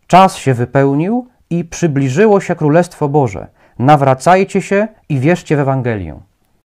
Czas się wypełnił i przybliżyło się Królestwo Boże. Nawracajcie się i wierzcie w Ewangelię.